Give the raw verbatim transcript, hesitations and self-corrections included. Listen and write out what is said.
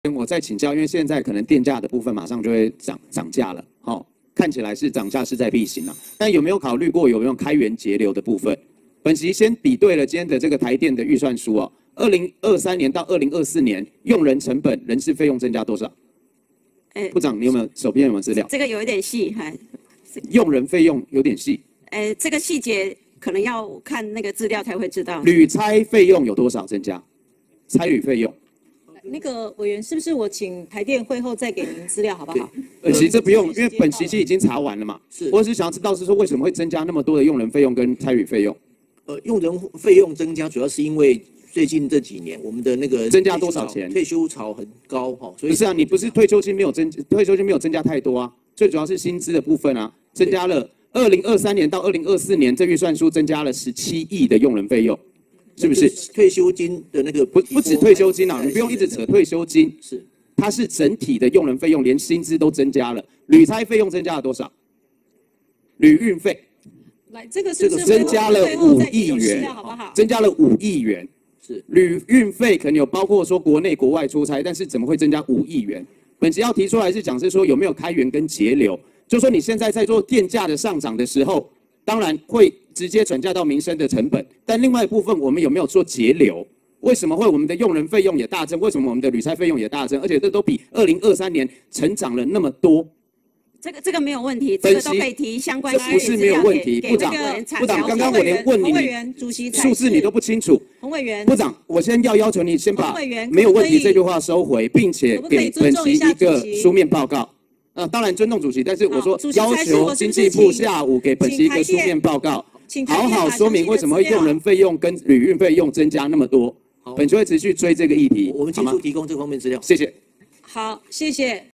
我再请教，因为现在可能电价的部分马上就会涨涨价了，好、哦，看起来是涨价势在必行啊。但有没有考虑过有没有开源节流的部分？本席先比对了今天的这个台电的预算书哦，二零二三年到二零二四年用人成本、人事费用增加多少？哎，部长，你有没有手边有没有资料？ 这个有一点细，还用人费用有点细。 哎，这个细节可能要看那个资料才会知道。 旅差费用有多少增加？差旅费用。 那个委员，是不是我请台电会后再给您资料，好不好？ 呃，其实这不用，因为本期期已经查完了嘛。 是， 我只是想要知道是说为什么会增加那么多的用人费用跟差旅费用？ 呃，用人费用增加，主要是因为最近这几年我们的那个增加多少钱？ 退休潮很高哈，所以不是啊，你不是退休金没有增，退休金没有增加太多啊，最主要是薪资的部分啊，增加了二零二三年到二零二四年这预算书增加了十七亿的用人费用。 是不是退休金的那个不不止退休金啊？你不用一直扯退休金， 是它是整体的用人费用，连薪资都增加了。旅差费用增加了多少？旅运费， 来，这个是不是增加了五亿元， 好不好？ 增加了五亿元。 是旅运费可能有包括说国内国外出差，但是怎么会增加五亿元？本席要提出来是讲是说有没有开源跟节流，就说你现在在做电价的上涨的时候，当然会。 直接转嫁到民生的成本，但另外一部分我们有没有做节流？为什么会我们的用人费用也大增？为什么我们的旅差费用也大增？而且这都比二零二三年成长了那么多。 这个这个没有问题，这个都可以提相关。 这不是没有问题，部长，部长，刚刚我连问你，数字你都不清楚。 洪委员， 部长，我先要要求你先把没有问题这句话收回，并且给本席一个书面报告。 呃，当然尊重主席，但是我说要求经济部下午给本席一个书面报告，好好说明为什么会用人费用跟旅运费用增加那么多。本席会持续追这个议题， 我们尽速提供这方面资料。 谢谢。 好，谢谢。